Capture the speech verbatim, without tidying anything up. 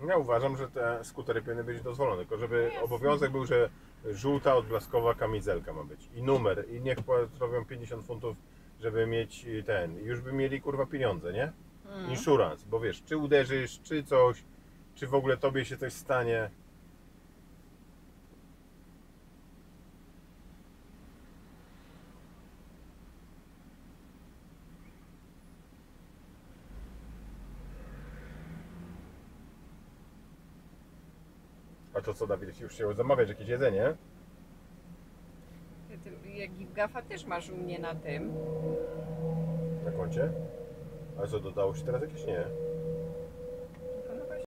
Ja uważam, że te skutery powinny być dozwolone, tylko żeby No obowiązek był, że żółta odblaskowa kamizelka ma być i numer i niech zrobią pięćdziesiąt funtów, żeby mieć ten, już by mieli kurwa pieniądze, nie? Mm. Insurance, bo wiesz, czy uderzysz, czy coś, czy w ogóle tobie się coś stanie. A to co, Dawid, już chciał zamawiać jakieś jedzenie? Ty, ty, jak Gafa też masz u mnie na tym. Na koncie? A co, dodało się teraz jakieś? Nie.